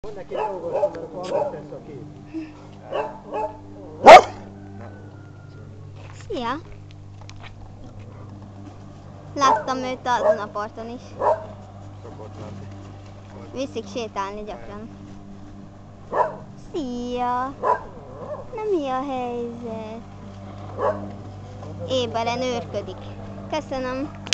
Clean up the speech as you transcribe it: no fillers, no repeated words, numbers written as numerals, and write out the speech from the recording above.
Neki dolgoztam, mert hallgat tesz a kép. Szia! Láttam őt a Dunaparton is. Szokott lenni. Viszik sétálni gyakran. Szia! Na mi a helyzet? Éberen őrködik. Köszönöm.